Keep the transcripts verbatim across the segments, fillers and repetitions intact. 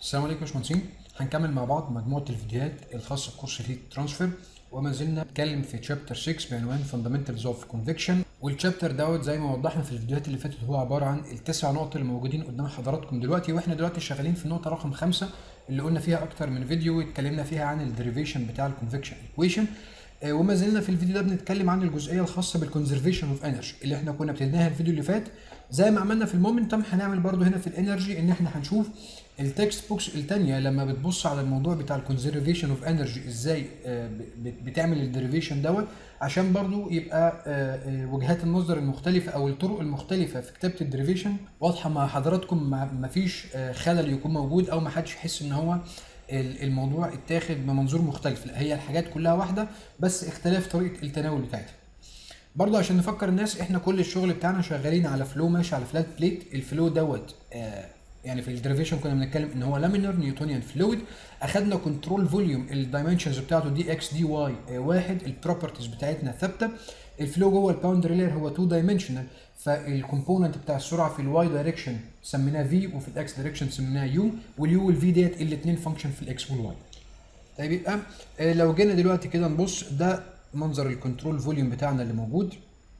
السلام عليكم يا باشمهندسين. هنكمل مع بعض مجموعة الفيديوهات الخاصة بكورس الهيت ترانسفير، وما زلنا بنتكلم في تشابتر ستة بعنوان فاندامنتالز اوف كونفكشن. والتشابتر دوت زي ما وضحنا في الفيديوهات اللي فاتت هو عبارة عن التسع نقط اللي موجودين قدام حضراتكم دلوقتي، واحنا دلوقتي شغالين في النقطة رقم خمسة اللي قلنا فيها أكتر من فيديو اتكلمنا فيها عن الديريفيشن بتاع الكونفكشن ايكويشن. وما زلنا في الفيديو ده بنتكلم عن الجزئيه الخاصه بالكونزرفيشن اوف انرجي اللي احنا كنا ابتديناها الفيديو اللي فات. زي ما عملنا في المومنتم هنعمل برده هنا في الانرجي، ان احنا هنشوف التكست بوكس الثانيه لما بتبص على الموضوع بتاع الكونزرفيشن اوف انرجي ازاي بتعمل الديريفيشن دوت، عشان برده يبقى وجهات النظر المختلفه او الطرق المختلفه في كتابه الديريفيشن واضحه مع حضراتكم، ما فيش خلل يكون موجود او ما حدش يحس ان هو الموضوع اتاخد بمنظور مختلف. لا، هي الحاجات كلها واحده بس اختلاف طريقه التناول بتاعتها. برضه عشان نفكر الناس، احنا كل الشغل بتاعنا شغالين على فلو ماشي على فلات بليت. الفلو دوت آه يعني في الديريفيشن كنا بنتكلم ان هو لامينر نيوتونيان فلويد. اخدنا كنترول فوليوم الدايمنشنز بتاعته دي اكس دي واي واحد، البروبرتيز بتاعتنا ثابته. الفلو جوه الباوندري لاير هو تو دايمنشنال، فالكومبوننت بتاع السرعه في الواي دايركشن سميناه في وفي الاكس دايركشن سميناه يو، واليو والفي ديت الاثنين فانكشن في الاكس والواي. طيب يبقى لو جينا دلوقتي كده نبص، ده منظر الكنترول فوليوم بتاعنا اللي موجود.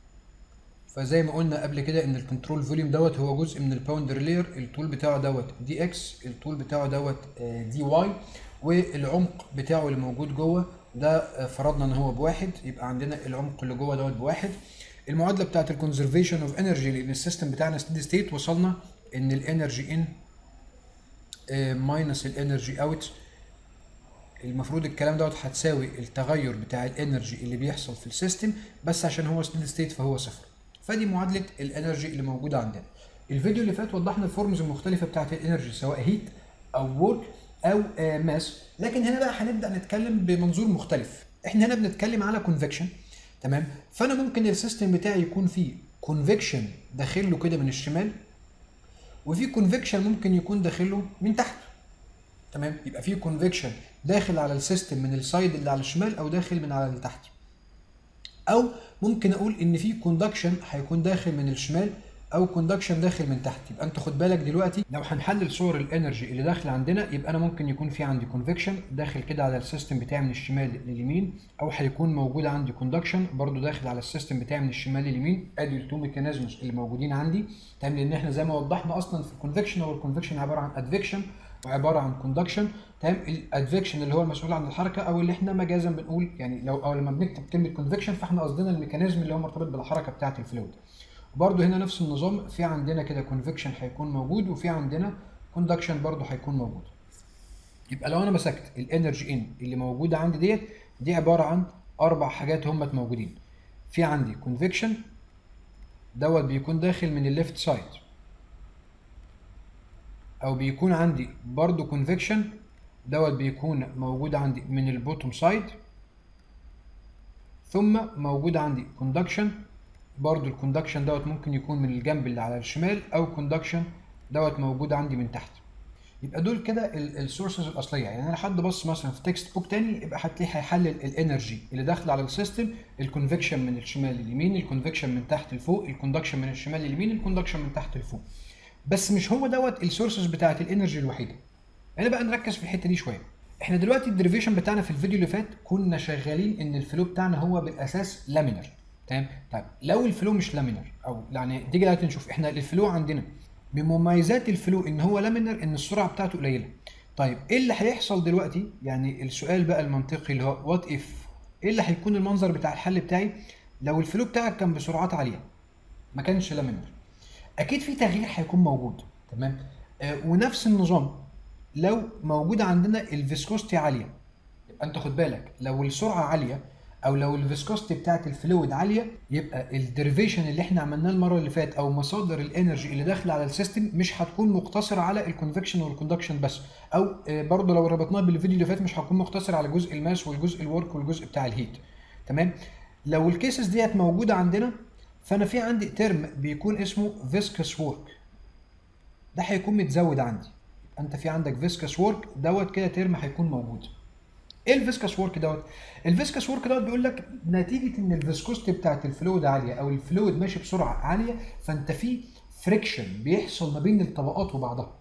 فزي ما قلنا قبل كده ان الكنترول فوليوم دوت هو جزء من الباوندري لاير، الطول بتاعه دوت دي اكس، الطول بتاعه دوت دي واي، والعمق بتاعه اللي موجود جوه ده فرضنا ان هو بواحد، يبقى عندنا العمق اللي جوه دوت بواحد. المعادله بتاعت الكونزرفيشن اوف انرجي لان السيستم بتاعنا ستيدي ستيت، وصلنا ان الانرجي ان ماينس الانرجي اوت، المفروض الكلام دوت هتساوي التغير بتاع الانرجي اللي بيحصل في السيستم، بس عشان هو ستيدي ستيت فهو صفر. فدي معادله الانرجي اللي موجوده عندنا. الفيديو اللي فات وضحنا الفورمز المختلفه بتاعت الانرجي سواء هيت او وورك او ماس، لكن هنا بقى هنبدا نتكلم بمنظور مختلف. احنا هنا بنتكلم على كونفكشن، تمام؟ فانا ممكن السيستم بتاعي يكون فيه كونفكشن داخل له كده من الشمال، وفي كونفكشن ممكن يكون داخل له من تحت، تمام؟ يبقى في كونفكشن داخل على السيستم من السايد اللي على الشمال او داخل من على اللي تحت، او ممكن اقول ان في كوندكشن هيكون داخل من الشمال او كوندكشن داخل من تحت. يبقى انت خد بالك دلوقتي لو هنحلل صور الانرجي اللي داخل عندنا، يبقى انا ممكن يكون في عندي كونفكشن داخل كده على السيستم بتاعي من الشمال لليمين، او هيكون موجود عندي كوندكشن برضو داخل على السيستم بتاعي من الشمال لليمين. ادي التو ميكانيزمز اللي موجودين عندي، تمام؟ لان احنا زي ما وضحنا اصلا في الكونفكشن، هو الكونفكشن عباره عن ادفكشن وعباره عن كوندكشن، تمام؟ الادفكشن اللي هو المسؤول عن الحركه، او اللي احنا مجازا بنقول يعني لو او لما بنكتب كلمه كونفكشن فاحنا قصدنا الميكانيزم اللي هو مرتبط بالحركه بتاعه الفلويد. وبرده هنا نفس النظام، في عندنا كده كونفكشن هيكون موجود، وفي عندنا كوندكشن برده هيكون موجود. يبقى لو انا مسكت الانرجي ان اللي موجوده عندي ديت، دي عباره عن اربع حاجات هم موجودين. في عندي كونفكشن دوت بيكون داخل من الليفت سايد، او بيكون عندي برضو كونفكشن دوت بيكون موجود عندي من البوتوم سايد، ثم موجود عندي كوندكشن برضو الكوندكشن دوت ممكن يكون من الجنب اللي على الشمال، او كوندكشن دوت موجود عندي من تحت. يبقى دول كده السورسز الاصليه. يعني انا حد بص مثلا في تكست بوك تاني يبقى هتلاقيه هيحلل الانرجي اللي داخله على السيستم، الكونفكشن من الشمال لليمين، الكونفكشن من تحت لفوق، الكوندكشن من الشمال لليمين، الكوندكشن من تحت لفوق. بس مش هو دوت السورسز بتاعت الانرجي الوحيده. هنا بقى نركز في الحته دي شويه. احنا دلوقتي الديريفيشن بتاعنا في الفيديو اللي فات كنا شغالين ان الفلو بتاعنا هو بالاساس لامينر، تمام؟ طيب لو الفلو مش لامينر، او يعني تيجي دلوقتي نشوف احنا الفلو عندنا بمميزات الفلو ان هو لامينر، ان السرعه بتاعته قليله. طيب ايه اللي هيحصل دلوقتي؟ يعني السؤال بقى المنطقي اللي هو وات اف، ايه اللي هيكون المنظر بتاع الحل بتاعي لو الفلو بتاعك كان بسرعات عاليه ما كانش لامينر؟ اكيد في تغيير هيكون موجود، تمام؟ آه ونفس النظام لو موجود عندنا الفيسكوستي عاليه، يبقى انت خد بالك لو السرعه عاليه او لو الفيسكوستي بتاعت الفلويد عاليه، يبقى الديريفيشن اللي احنا عملناه المره اللي فات او مصادر الانرجي اللي داخله على السيستم مش هتكون مقتصره على الكونفكشن والكوندكشن بس، او آه برضه لو ربطناه بالفيديو اللي فات مش هتكون مقتصر على جزء الماس والجزء الورك والجزء بتاع الهيت، تمام؟ لو الكيسز ديت موجوده عندنا، فانا في عندي ترم بيكون اسمه فيسكس وورك، ده هيكون متزود عندي. انت في عندك فيسكس وورك دوت كده ترم هيكون موجود. ايه الفيسكس وورك دوت؟ الفيسكس وورك دوت بيقول لك نتيجه ان الفيسكوستي بتاعت الفلويد عاليه او الفلويد ماشي بسرعه عاليه، فانت في فريكشن بيحصل ما بين الطبقات وبعضها.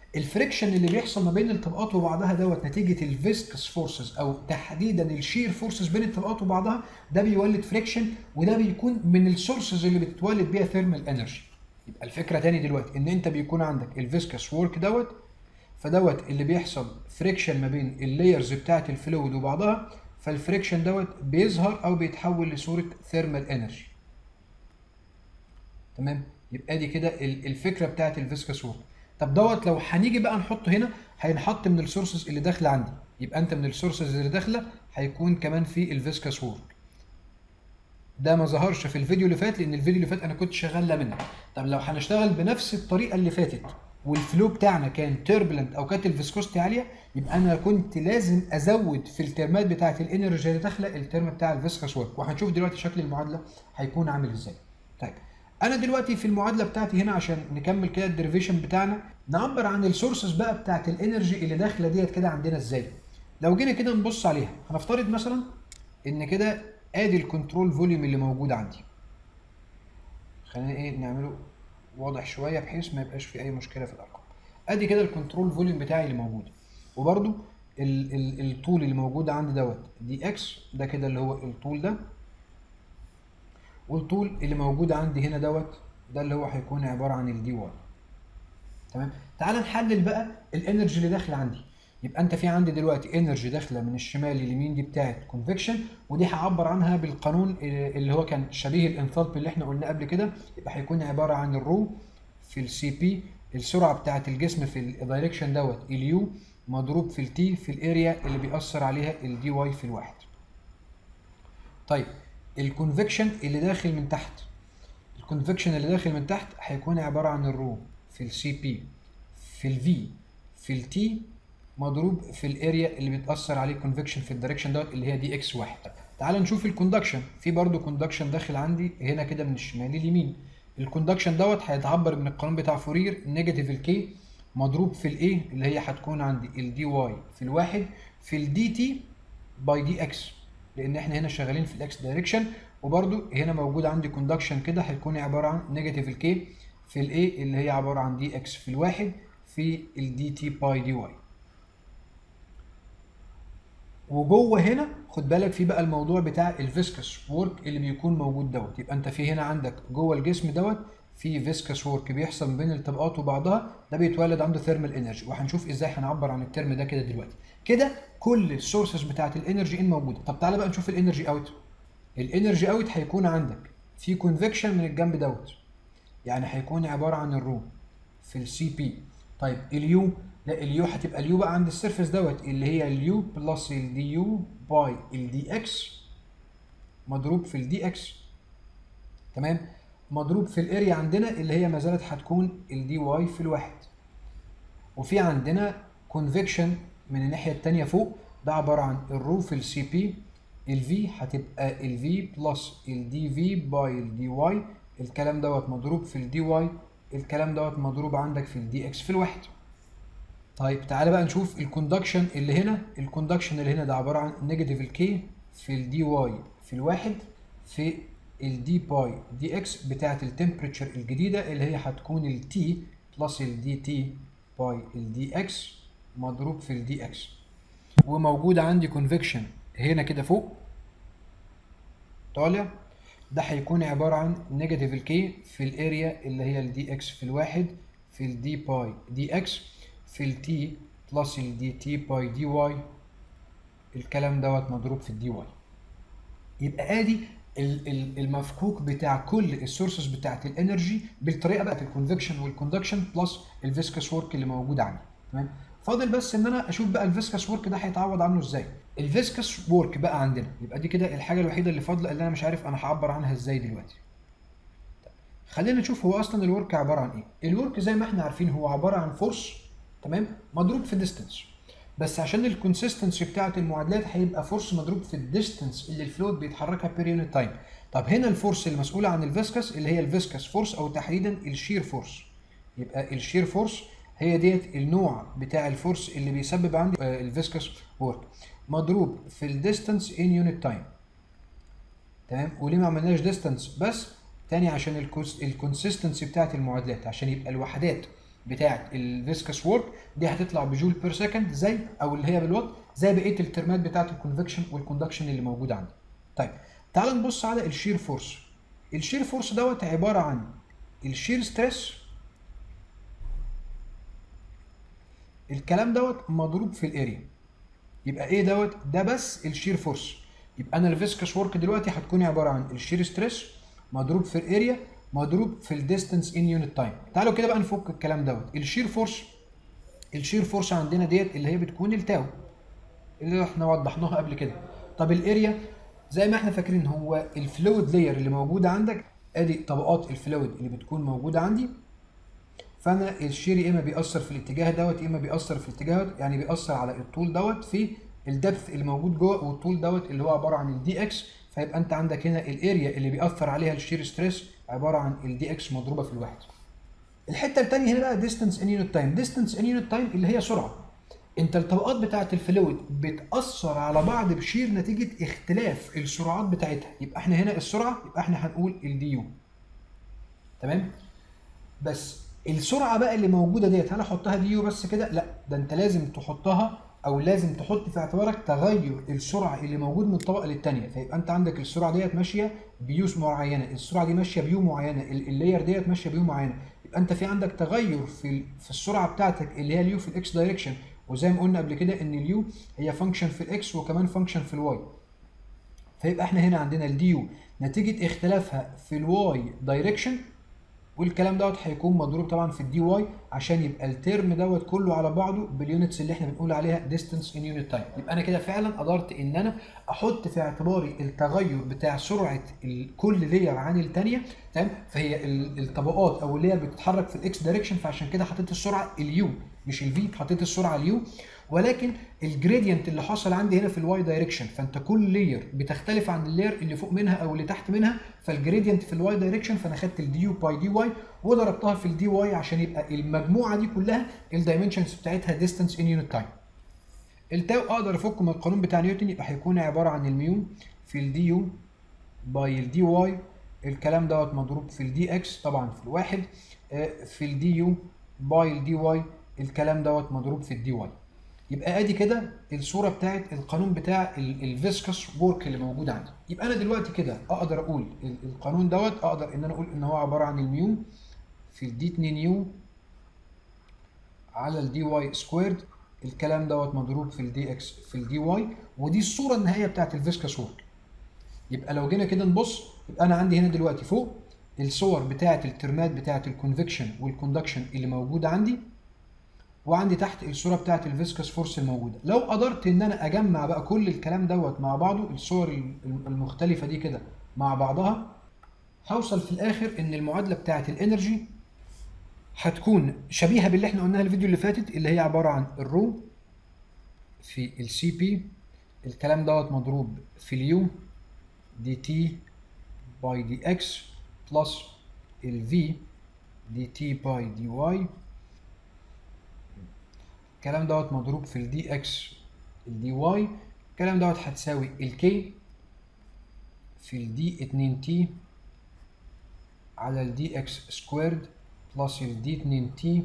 الفريكشن اللي بيحصل ما بين الطبقات وبعضها دوت نتيجه الفيسكس فورسز او تحديدا الشير فورسز بين الطبقات وبعضها، ده بيولد فريكشن، وده بيكون من السورسز اللي بتتولد بيها ثيرمال انرجي. يبقى الفكره تاني دلوقتي ان انت بيكون عندك الفيسكس وورك دوت، فدوت اللي بيحصل فريكشن ما بين اللايرز بتاعه الفلويد وبعضها، فالفريكشن دوت بيظهر او بيتحول لصوره ثيرمال انرجي. تمام؟ يبقى دي كده الفكره بتاعه الفيسكس وورك. طب دوت لو هنيجي بقى نحطه هنا، هينحط من السورسز اللي داخله عندي، يبقى انت من السورسز اللي داخله هيكون كمان في الفيسكس وورك. ده ما ظهرش في الفيديو اللي فات لان الفيديو اللي فات انا كنت شغال منه. طب لو هنشتغل بنفس الطريقه اللي فاتت والفلو بتاعنا كان تيربلنت او كانت الفيسكوستي عاليه، يبقى انا كنت لازم ازود في الترمات بتاعه الانرجي اللي داخله الترم بتاع الفيسكس وورك، وهنشوف دلوقتي شكل المعادله هيكون عامل ازاي. طيب انا دلوقتي في المعادله بتاعتي هنا عشان نكمل كده الديريفيشن بتاعنا، نعبر عن السورسز بقى بتاعه الانرجي اللي داخله ديت كده عندنا ازاي. لو جينا كده نبص عليها، هنفترض مثلا ان كده ادي الكنترول فوليوم اللي موجود عندي. خلينا ايه نعمله واضح شويه بحيث ما يبقاش في اي مشكله في الارقام. ادي كده الكنترول فوليوم بتاعي اللي موجود، وبرده ال ال الطول اللي موجود عندي دوت دي اكس، ده كده اللي هو الطول ده، والطول اللي موجود عندي هنا دوت ده اللي هو هيكون عباره عن الدي واي. تمام؟ تعال نحلل بقى الانرجي اللي داخله عندي. يبقى انت في عندي دلوقتي انرجي داخله من الشمال لليمين، دي بتاعه كونفكشن، ودي هعبر عنها بالقانون اللي هو كان شبيه الانثالبي اللي احنا قلناه قبل كده. يبقى هيكون عباره عن الرو في السي بي، السرعه بتاعه الجسم في الدايركشن دوت اليو، مضروب في التي في الاريا اللي بيأثر عليها الدي واي في الواحد. طيب الكونفكشن اللي داخل من تحت، الكونفكشن اللي داخل من تحت هيكون عباره عن الرو في السي بي في الفي في التي مضروب في الاريا اللي بيتاثر عليه الكونفكشن في الدايركشن دوت اللي هي دي اكس واحد. تعال نشوف الكوندكشن. في برضو كوندكشن داخل عندي هنا كده من الشمال لليمين. الكوندكشن دوت هيتعبر من القانون بتاع فورير نيجاتيف الكي مضروب في الايه اللي هي هتكون عندي الدي واي في الواحد في الدي تي باي دي اكس، لان احنا هنا شغالين في الاكس دايركشن. وبرضو هنا موجود عندي كوندكشن كده هيكون عباره عن نيجاتيف الكي في الايه اللي هي عباره عن دي اكس في الواحد في الدي تي باي دي واي. وجوه هنا خد بالك في بقى الموضوع بتاع الفيسكس وورك اللي بيكون موجود دوت. يبقى انت في هنا عندك جوه الجسم دوت في فيسكس وورك بيحصل بين الطبقات وبعضها، ده بيتولد عنده ثيرمال انرجي، وهنشوف ازاي هنعبر عن الترم ده كده دلوقتي. كده كل السورسز بتاعت الانرجي ان موجوده. طب تعالى بقى نشوف الانرجي اوت. الانرجي اوت هيكون عندك في كونفكشن من الجنب دوت، يعني هيكون عباره عن الرو في السي بي. طيب اليو، لا اليو هتبقى اليو بقى عند السيرفيس دوت اللي هي اليو بلس الدي يو باي الدي اكس مضروب في الدي اكس. تمام؟ مضروب في الاريا عندنا اللي هي ما زالت هتكون الدي واي في الواحد. وفي عندنا كونفكشن من الناحيه الثانيه فوق، ده عباره عن الرو في السي بي، الفي هتبقى الفي بلس الدي في باي الدي واي، الكلام دوت مضروب في الدي واي، الكلام دوت مضروب عندك في الدي اكس في الواحد. طيب تعالى بقى نشوف الكوندكشن اللي هنا. الكوندكشن اللي هنا ده عباره عن نيجاتيف الكي في الدي واي في الواحد في الدي باي دي اكس بتاعه التمبريتشر الجديده اللي هي هتكون التي بلس الدي تي باي الدي اكس مضروب في الدي اكس. وموجود عندي كونفكشن هنا كده فوق طالع، ده هيكون عباره عن نيجاتيف الكي في الاريا اللي هي الدي اكس في الواحد في الدي باي دي اكس في التي بلس الدي تي باي دي واي، الكلام دوت مضروب في الدي واي. يبقى ادي المفكوك بتاع كل السورسز بتاعت الانرجي بالطريقه بقى الكونفكشن والكوندكشن بلس الفيسكس ورك اللي موجود عندي. تمام؟ فاضل بس ان انا اشوف بقى الفيسكس ورك ده هيتعوض عنه ازاي. الفيسكس ورك بقى عندنا يبقى دي كده الحاجه الوحيده اللي فاضله اللي انا مش عارف انا هعبر عنها ازاي دلوقتي. خلينا نشوف هو اصلا الورك عباره عن ايه. الورك زي ما احنا عارفين هو عباره عن فورس، تمام، مضروب في ديستنس. بس عشان الكونسيستنسي بتاعه المعادلات هيبقى فورس مضروب في الديستنس اللي الفلويد بيتحركها بير يونت تايم. طب هنا الفورس المسؤوله عن الفيسكس اللي هي الفيسكس فورس او تحديدا الشير فورس. يبقى الشير فورس هي ديت النوع بتاع الفورس اللي بيسبب عندي الفيسكس وورك مضروب في الديستنس ان يونت تايم. تمام؟ وليه ما عملناش ديستنس بس؟ تاني عشان الكونسيستنسي بتاعت المعادلات، عشان يبقى الوحدات بتاعه الفيسكس وورك دي هتطلع بجول بير سكند زي او اللي هي بالوات زي بقيه الترمات بتاعه الكونفكشن والكوندكشن اللي موجوده عندي. طيب تعال نبص على الشير فورس. الشير فورس دوت عباره عن الشير ستريس، الكلام دوت مضروب في الاريا. يبقى ايه دوت؟ ده بس الشير فورس. يبقى انا الفيسكس ورك دلوقتي هتكون عباره عن الشير ستريس مضروب في الاريا مضروب في الديستانس ان يونت تايم. تعالوا كده بقى نفك الكلام دوت. الشير فورس الشير فورس عندنا ديت اللي هي بتكون التاو اللي احنا وضحناها قبل كده. طب الاريا زي ما احنا فاكرين هو الفلويد لاير اللي موجوده عندك، ادي طبقات الفلويد اللي بتكون موجوده عندي. فانا الشير يا اما بيأثر في الاتجاه دوت يا اما بيأثر في الاتجاه دوت، يعني بيأثر على الطول دوت في الدبث اللي موجود جوه، والطول دوت اللي هو عباره عن الدي اكس. فيبقى انت عندك هنا الاريا اللي بيأثر عليها الشير ستريس عباره عن الدي اكس مضروبه في الواحد. الحته الثانيه هنا بقى ديستانس ان يونت تايم. ديستانس ان يونت تايم اللي هي سرعه. انت الطبقات بتاعه الفلويد بتأثر على بعض بشير نتيجه اختلاف السرعات بتاعتها. يبقى احنا هنا السرعه يبقى احنا هنقول الدي يو. تمام؟ بس السرعه بقى اللي موجوده ديت هل احطها دي يو بس كده؟ لا، ده انت لازم تحطها او لازم تحط في اعتبارك تغير السرعه اللي موجود من طبقه للثانيه. فيبقى انت عندك السرعه ديت ماشيه بيوس معينه، السرعه دي ماشيه بيو معينه، اللاير ديت ماشيه بيو معينه. يبقى انت في عندك تغير في في السرعه بتاعتك اللي هي اليو في الاكس دايركشن. وزي ما قلنا قبل كده ان اليو هي فانكشن في الاكس وكمان فانكشن في الواي. فيبقى احنا هنا عندنا الدي يو نتيجه اختلافها في الواي دايركشن، والكلام دوت هيكون مضروب طبعا في الدي واي عشان يبقى الترم دوت كله على بعضه باليونتس اللي احنا بنقول عليها ديستانس ان يونت تايم. يبقى انا كده فعلا قدرت ان انا احط في اعتباري التغير بتاع سرعه كل لير عن الثانيه. تمام؟ فهي الطبقات او اللير بتتحرك في الاكس دايركشن، فعشان كده حطيت السرعه اليو مش الفي، حطيت السرعه اليو. ولكن الجريدينت اللي حصل عندي هنا في الواي دايركشن، فانت كل لير بتختلف عن اللير اللي فوق منها او اللي تحت منها، فالجريدينت في الواي دايركشن فانا خدت الدي يو باي دي واي وضربتها في الدي واي عشان يبقى المجموعه دي كلها الدايمنشنز بتاعتها ديستانس ان يونت تايم. التاو اقدر افكه من القانون بتاع نيوتن، يبقى هيكون عباره عن الميو في الدي يو باي الدي واي، الكلام دوت مضروب في الدي اكس طبعا في الواحد في الدي يو باي الدي واي، الكلام دوت مضروب في الدي واي. يبقى ادي كده الصوره بتاعت القانون بتاع الفيسكس وورك اللي موجود عندي. يبقى انا دلوقتي كده اقدر اقول القانون دوت اقدر ان انا اقول ان هو عباره عن الميو في الدي اتنين يو على الدي واي سكويرد، الكلام دوت مضروب في الدي اكس في الدي واي. ودي الصوره النهائيه بتاعت الفيسكس وورك. يبقى لو جينا كده نبص، يبقى انا عندي هنا دلوقتي فوق الصور بتاعت الترمات بتاعت الكونفكشن والكوندكشن اللي موجوده عندي، وعندي تحت الصوره بتاعت الفيسكس فورس الموجوده. لو قدرت ان انا اجمع بقى كل الكلام دوت مع بعضه، الصور المختلفه دي كده مع بعضها، هوصل في الاخر ان المعادله بتاعت الانرجي هتكون شبيهه باللي احنا قلناها الفيديو اللي فاتت، اللي هي عباره عن الرو في السي بي، الكلام دوت مضروب في اليو دي تي باي دي اكس بلس الفي دي تي باي دي واي، الكلام دوت مضروب في الدي اكس الدي واي، الكلام دوت هتساوي الكي في الدي اتنين تي على الدي اكس سكويرد بلس الدي اتنين تي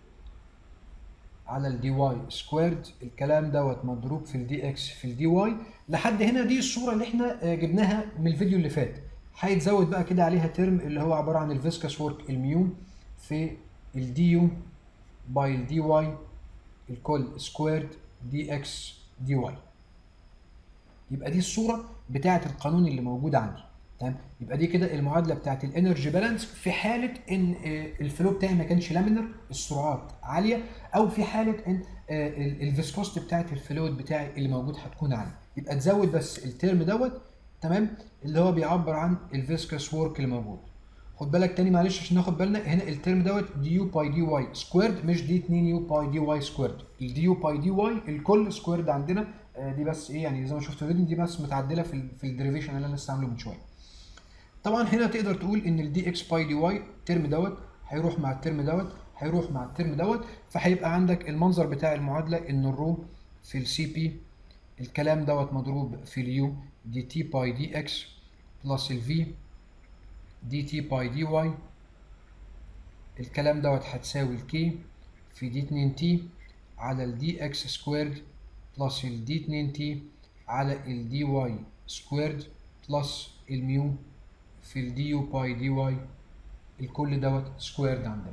على الدي واي سكويرد، الكلام دوت مضروب في الدي اكس في الدي واي. لحد هنا دي الصوره اللي احنا جبناها من الفيديو اللي فات. هيتزود بقى كده عليها ترم اللي هو عباره عن الفيسكس وورك الميو في الدي يو باي الدي واي الكل سكويرد دي اكس دي واي. يبقى دي الصوره بتاعه القانون اللي موجود عندي. تمام؟ يبقى دي كده المعادله بتاعه الانرجي بالانس في حاله ان الفلو بتاعي ما كانش لامينر السرعات عاليه، او في حاله ان الفيسكوست بتاعه الفلويد بتاعي اللي موجود هتكون عاليه. يبقى تزود بس الترم دوت، تمام، اللي هو بيعبر عن الفيسكس وورك اللي موجود. خد بالك تاني معلش عشان ناخد بالنا هنا الترم دوت دي يو باي دي واي سكويرد مش دي اتنين يو باي دي واي سكويرد. الدي يو باي دي واي الكل سكويرد عندنا، دي بس ايه يعني زي ما شفت في الفيديو دي بس متعدله في ال في الديريفيشن اللي انا لسه عامله من شويه. طبعا هنا تقدر تقول ان الدي اكس باي دي واي الترم دوت هيروح مع الترم دوت هيروح مع الترم دوت، فهيبقى عندك المنظر بتاع المعادله ان الرو في السي بي الكلام دوت مضروب في اليو دي تي باي دي اكس بلس الفي دي تي باي دي واي الكلام دوت هتساوي الكي في دي اتنين تي على الدي اكس سكويرد بلس الدي اتنين تي على الدي واي سكويرد بلس الميو في الدي يو باي دي واي، الكل دوت سكويرد عندنا.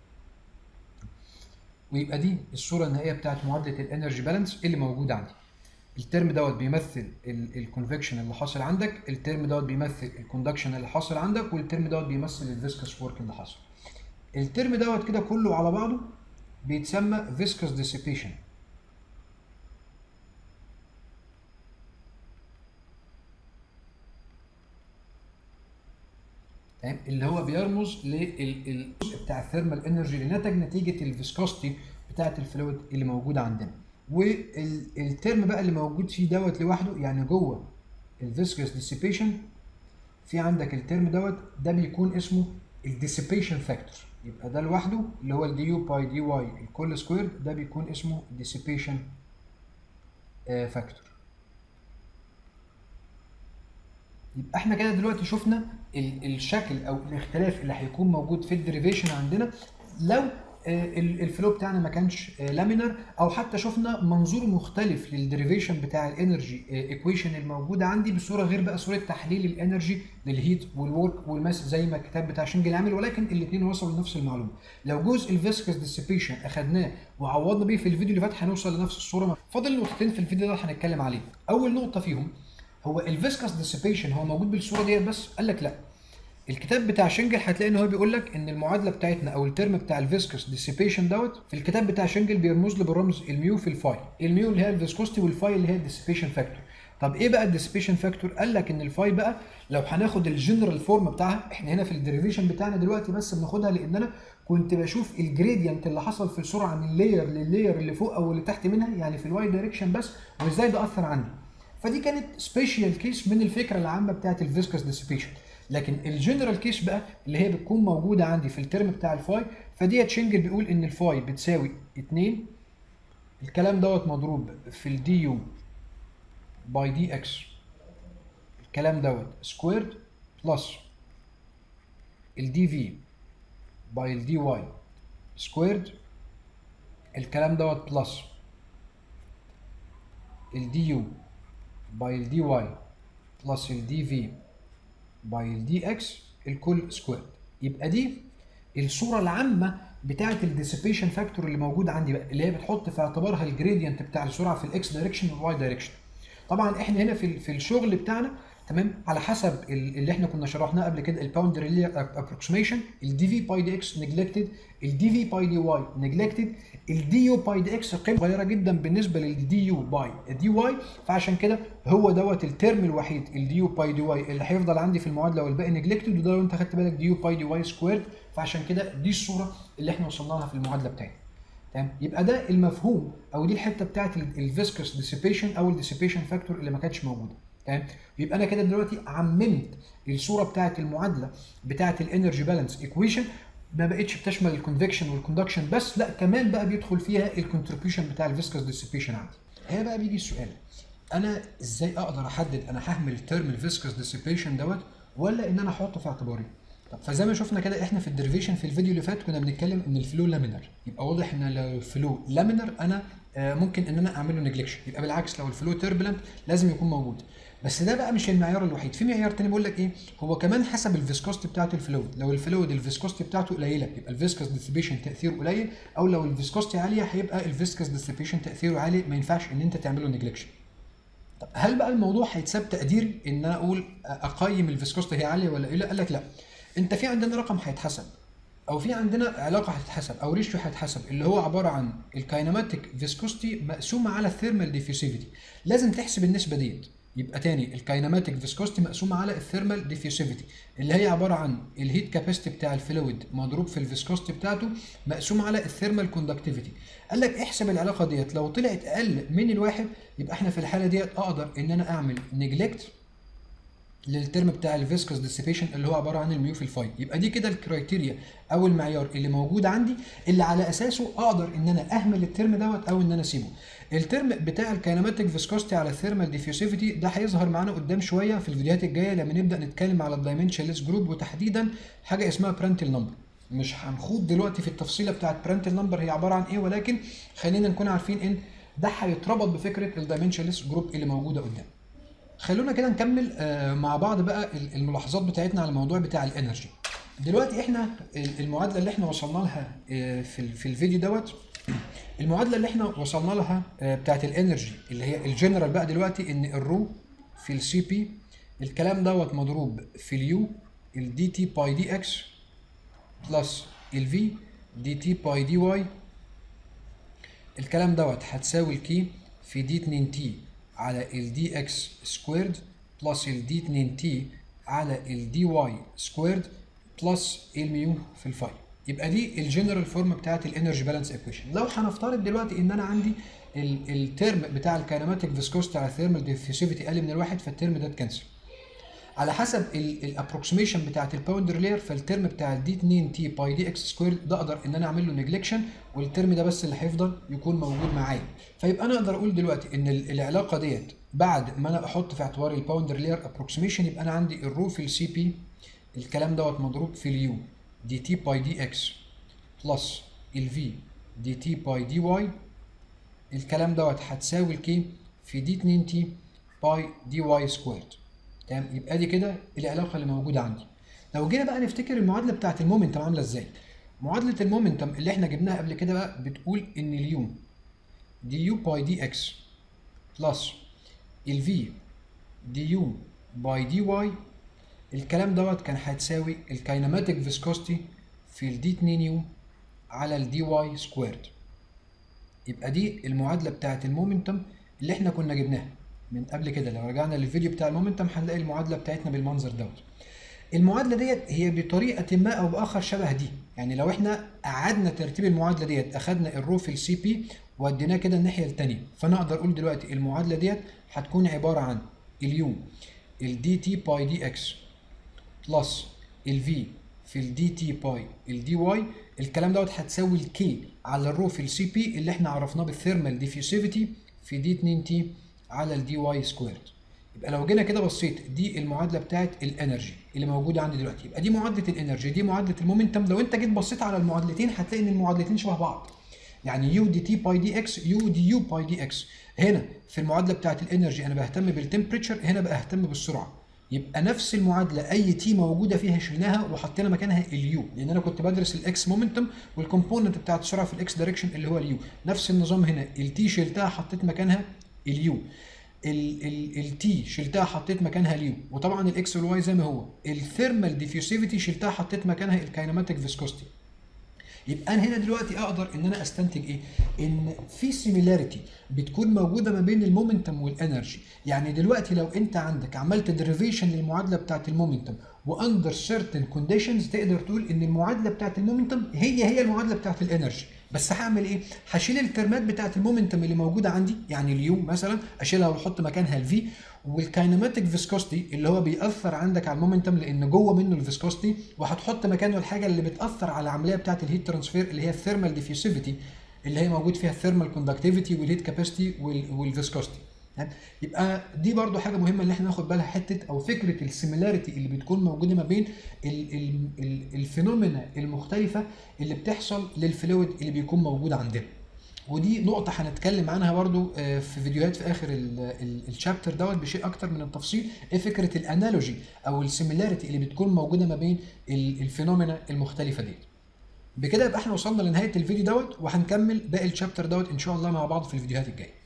ويبقى دي الصوره النهائيه بتاعت معادله الانرجي بالانس اللي موجوده عندي. الترم دوت بيمثل الكونفكشن اللي حاصل عندك، الترم دوت بيمثل الكوندكشن اللي حاصل عندك، والترم دوت بيمثل الفيسكس ورك اللي حاصل. الترم دوت كده كله على بعضه بيتسمى فيسكس ديسيبيشن. تمام، اللي هو بيرمز للجزء بتاع الثيرمال انرجي اللي نتج نتيجه الفيسكوستي بتاعه الفلويد اللي موجوده عندنا. والترم بقى اللي موجود فيه دوت لوحده، يعني جوه الفيسكس ديسيبيشن في عندك الترم دوت ده بيكون اسمه الديسيبيشن فاكتور. يبقى ده لوحده اللي هو الدي يو باي دي واي الكل سكوير، ده بيكون اسمه الديسيبيشن فاكتور. يبقى احنا كده دلوقتي شفنا الشكل او الاختلاف اللي هيكون موجود في الديريفيشن عندنا لو الفلو بتاعنا ما كانش لامينر، او حتى شفنا منظور مختلف للديريفيشن بتاع الانرجي ايكويشن الموجوده عندي بصوره غير بقى صوره تحليل الانرجي للهيت والورك والماس زي ما الكتاب بتاع شنجل عامل، ولكن الاثنين وصلوا لنفس المعلومه. لو جزء الفيسكس ديسيبيشن اخدناه وعوضنا بيه في الفيديو اللي فات هنوصل لنفس الصوره. فاضل نقطتين في الفيديو ده هنتكلم عليه. اول نقطه فيهم هو الفيسكس ديسيبيشن هو موجود بالصوره ديت بس؟ قال لك لا. الكتاب بتاع شنجل هتلاقي ان هو بيقول لك ان المعادله بتاعتنا او الترم بتاع الفيسكس ديسيبيشن دوت في الكتاب بتاع شنجل بيرمز له بالرمز الميو في الفاي، الميو اللي هي الفيسكوستي والفاي اللي هي الديسيبيشن فاكتور. طب ايه بقى الديسيبيشن فاكتور؟ قال لك ان الفاي بقى لو هناخد الجنرال فورم بتاعها، احنا هنا في الديريفيشن بتاعنا دلوقتي بس بناخدها لان انا كنت بشوف الجريدينت اللي حصل في السرعه من لاير لللاير اللي فوق او اللي تحت منها، يعني في الواي دايركشن بس، وازاي ده اثر عندي. فدي كانت سبيشال كيس من الفكره العامه بتاعت الفيسكس ديسيبيشن. لكن الجنرال كيس بقى اللي هي بتكون موجوده عندي في الترم بتاع الفاي، فديت شنجل بيقول ان الفاي بتساوي اتنين، الكلام دوت مضروب في الدي يو باي دي اكس، الكلام دوت سكويرد بلس الدي في باي الدي واي سكويرد، الكلام دوت بلس الدي يو باي الدي واي بلس الدي في باي الدي اكس الكل سكويرد. يبقى دي الصوره العامه بتاعه الديسيبيشن فاكتور اللي موجود عندي بقى، اللي هي بتحط في اعتبارها الجريدينت بتاع السرعه في الاكس دايركشن والواي دايركشن. طبعا احنا هنا في في الشغل بتاعنا تمام على حسب اللي احنا كنا شرحناه قبل كده، الباوندري ابروكسيميشن، الدي في باي دي اكس نيجلكتد، الدي في باي دي واي نيجلكتد، الدي يو باي دي اكس قيمه صغيره جدا بالنسبه للدي يو باي دي واي، فعشان كده هو دوت الترم الوحيد الدي يو باي دي واي اللي هيفضل عندي في المعادله والباقي نيجلكتد، وده لو انت خدت بالك دي يو باي دي واي سكويرد، فعشان كده دي الصوره اللي احنا وصلنا لها في المعادله بتاعتنا. تمام، يبقى ده المفهوم او دي الحته بتاعت الفيسكس ديسيبيشن او الديسيبيشن فاكتور اللي ما كانتش موجوده. تمام، يبقى انا كده دلوقتي عممت الصوره بتاعت المعادله بتاعت الانرجي بالانس ايكويشن، ما بقتش بتشمل الكونفكشن والكوندكشن بس، لا كمان بقى بيدخل فيها الكونتريبيوشن بتاع الفيسكس ديسيبيشن عندي. هنا بقى بيجي السؤال، انا ازاي اقدر احدد انا ههمل ترم الفيسكس ديسيبيشن دوت ولا ان انا احطه في اعتباري؟ طب فزي ما شفنا كده احنا في الديريفيشن في الفيديو اللي فات كنا بنتكلم ان الفلو لامينر، يبقى واضح ان لو الفلو لامينر انا ممكن ان انا اعمل له نيجلكشن، يبقى بالعكس لو الفلو تيربلنت لازم يكون موجود. بس ده بقى مش المعيار الوحيد، في معيار تاني بيقول لك ايه؟ هو كمان حسب الفيسكوستي بتاعت الفلويد، لو الفلويد الفيسكوستي بتاعته قليله يبقى الفيسكس ديسيبيشن تاثيره قليل، او لو الفيسكوستي عاليه هيبقى الفيسكس ديسيبيشن تاثيره عالي، ما ينفعش ان انت تعمل له نيجلكشن. طب هل بقى الموضوع هيتساب تقديري ان انا اقول اقيم الفيسكوستي هي عاليه ولا قليله؟ قال لك لا، انت في عندنا رقم هيتحسب او في عندنا علاقه هتتحسب او ريشيو هيتحسب اللي هو عباره عن الكاينماتيك فيسكوستي مقسومه على الثيرمال ديفيوسيفيتي، لازم تحسب النسبه ديت. يبقى تاني الكاينماتيك فيسكوستي مقسومه على الثيرمال ديفيوسيفيتي اللي هي عباره عن الهيت كاباسيتي بتاع الفلويد مضروب في الفيسكوستي بتاعته مقسوم على الثيرمال كوندكتيفيتي. قال لك احسب العلاقه ديت، لو طلعت اقل من الواحد يبقى احنا في الحاله ديت اقدر ان انا اعمل نيجلكت للترم بتاع الفيسكس ديسيبيشن اللي هو عباره عن الميو في الفاي. يبقى دي كده الكرايتيريا او المعيار اللي موجود عندي اللي على اساسه اقدر ان انا اهمل الترم دوت او ان انا اسيبه. الترم بتاع الكاينماتيك فيسكوستي على الثيرمال ديفيوسيفيتي ده هيظهر معانا قدام شويه في الفيديوهات الجايه لما نبدا نتكلم على الدايمنشنلس جروب، وتحديدا حاجه اسمها برانتل نمبر. مش هنخوض دلوقتي في التفصيله بتاعت برانتل نمبر هي عباره عن ايه، ولكن خلينا نكون عارفين ان ده هيتربط بفكره الدايمنشنلس جروب اللي موجوده قدام. خلونا كده نكمل مع بعض بقى الملاحظات بتاعتنا على الموضوع بتاع الانرجي. دلوقتي احنا المعادله اللي احنا وصلنا لها في في الفيديو دوت، المعادله اللي احنا وصلنا لها بتاعت الانرجي اللي هي الجنرال بقى دلوقتي، ان الرو في السي بي الكلام دوت مضروب في اليو الدي تي باي دي اكس بلس الفي دي تي باي دي واي. الكلام دوت هتساوي الكي في دي اتنين تي على الدي اكس سكويرد بلس الدي اتنين تي على الدي واي سكويرد بلس الميو في الفاي. يبقى دي الجنرال فورم بتاعت الانرجي بالانس ايكويشن. لو هنفترض دلوقتي ان انا عندي الترم بتاع الكاينماتيك فيسكوستي على الثيرمال ديفيوسيفيتي اقل من الواحد، فالترم ده اتكنسل. على حسب الابروكسيميشن بتاعت الباوندر لير، فالترم بتاع الدي اتنين تي باي دي اكس سكوير ده اقدر ان انا اعمل له نيجلكشن، والترم ده بس اللي هيفضل يكون موجود معايا. فيبقى انا اقدر اقول دلوقتي ان العلاقه ديت بعد ما انا احط في اعتباري الباوندر لير ابروكسيميشن، يبقى انا عندي الرو في السي بي الكلام دوت مضروب في اليو دي تي باي دي اكس بلس الفي دي تي باي دي واي. الكلام دوت هتساوي الكي في دي اتنين تي باي دي واي سكويرد. تمام، يبقى دي كده العلاقه اللي موجوده عندي. لو جينا بقى نفتكر المعادله بتاعت المومنتم عامله ازاي. معادله المومنتم اللي احنا جبناها قبل كده بقى بتقول ان اليو دي يو باي دي اكس بلس الفي دي يو باي دي واي. الكلام دوت كان هتساوي الكاينماتيك فيسكوستي في الدي اتنين يو على الدي واي سكويرد. يبقى دي المعادله بتاعت المومنتم اللي احنا كنا جبناها من قبل كده. لو رجعنا للفيديو بتاع المومنتم هنلاقي المعادله بتاعتنا بالمنظر دوت. المعادله ديت هي بطريقه ما او باخر شبه دي، يعني لو احنا قعدنا ترتيب المعادله ديت اخدنا الرو في السي بي واديناه كده الناحيه الثانيه، فانا اقدر اقول دلوقتي المعادله ديت هتكون عباره عن اليو الدي تي باي دي اكس بلس الفي في الدي تي باي الدي واي. الكلام دوت هتساوي الكي على الرو في السي بي اللي احنا عرفناه بالثيرمال ديفيوسيفيتي في دي اتنين تي على الدي واي سكويرد. يبقى لو جينا كده بصيت دي المعادله بتاعت الانرجي اللي موجوده عندي دلوقتي، يبقى دي معادله الانرجي، دي معادله المومنتم. لو انت جيت بصيت على المعادلتين هتلاقي ان المعادلتين شبه بعض، يعني يو دي تي باي دي اكس يو دي يو باي دي اكس. هنا في المعادله بتاعت الانرجي انا بهتم بالتمبريتشر، هنا بهتم بالسرعه. يبقى نفس المعادله اي تي موجوده فيها شلناها وحطينا مكانها اليو، لان انا كنت بدرس الاكس مومنتم والكومبوننت بتاعت السرعه في الاكس دايركشن اللي هو اليو. نفس النظام هنا، التي شلتها حطيت مكانها اليو، التي شلتها حطيت مكانها اليو، وطبعا الاكس والواي زي ما هو. الثيرمال ديفيوسيفيتي شلتها حطيت مكانها الكاينماتيك فيسكوستي. يبقى انا هنا دلوقتي اقدر ان انا استنتج ايه؟ ان في سيميلاريتي بتكون موجوده ما بين المومنتم والانرجي. يعني دلوقتي لو انت عندك عملت ديريفيشن للمعادله بتاعت المومنتم واندر سيرتن كونديشنز، تقدر تقول ان المعادله بتاعت المومنتم هي هي المعادله بتاعت الانرجي. بس هعمل ايه؟ هشيل الترمات بتاعت المومنتم اللي موجوده عندي، يعني اليو مثلا اشيلها واحط مكانها الفي، والكاينماتيك فيسكوستي اللي هو بيأثر عندك على المومنتم لان جوه منه الفيسكوستي، وهتحط مكانه الحاجه اللي بتأثر على العمليه بتاعت الهيت ترانسفير اللي هي الثيرمال ديفيوسيفيتي اللي هي موجود فيها الثيرمال كوندكتيفيتي والهيت كاباسيتي والفيسكوستي. يبقى دي برضو حاجه مهمه اللي احنا ناخد بالها، حته او فكره السيميلاريتي اللي بتكون موجوده ما بين الفينومينا المختلفه اللي بتحصل للفلويد اللي بيكون موجود عندنا. ودي نقطه هنتكلم عنها برضو في فيديوهات في اخر الشابتر دوت بشيء اكتر من التفصيل، ايه فكره الانالوجي او السيميلاريتي اللي بتكون موجوده ما بين الفينومينا المختلفه دي. بكده يبقى احنا وصلنا لنهايه الفيديو دوت، وهنكمل باقي الشابتر دوت ان شاء الله مع بعض في الفيديوهات الجايه.